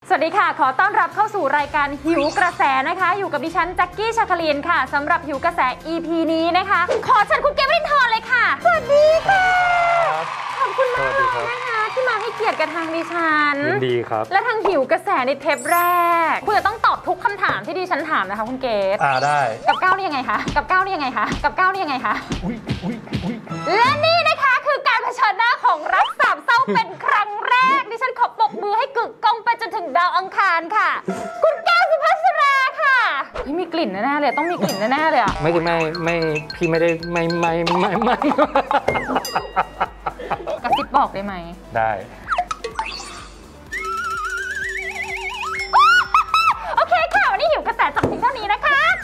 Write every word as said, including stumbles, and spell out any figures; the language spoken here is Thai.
สวัสดีค่ะขอต้อนรับเข้าสู่รายการหิวกระแสนะคะอยู่กับดิฉันแจ็คกี้ชาคลีนค่ะสำหรับหิวกระแส อี พี นี้นะคะขอเชิญคุณเกวลินทร์เลยค่ะสวัสดีค่ะขอบคุณมากเลยนะคะที่มาให้เกียรติกับทางดิฉันยินดีครับและทางหิวกระแสในเทปแรกคุณจะต้องตอบทุกคำถามที่ดิฉันถามนะคะคุณเกศอ่าได้กับก้าวนี่ยังไงคะกับก้าวนี่ยังไงคะกับก้าวนี่ยังไงคะอุ้ยอุ้ยอุ้ยและนี่นะคะคือการเผชิญหน้าของรักสามเศร้าเป็นครั้งแรกดิฉันขอปรบมือให้กึกก้องไปจนถึงดาวอังคารค่ะคุณแก้วสุภัสราค่ะมีกลิ่นแน่ๆเลยต้องมีกลิ่นแน่ๆเลยอ่ะไม่ไม่ไม่พี่ไม่ได้ไม่ไม่ไม่ไม่กระซิบบอกได้ไหมได้โอเคค่ะวันนี้หิวกระแสจับทิ้งเท่านี้นะคะ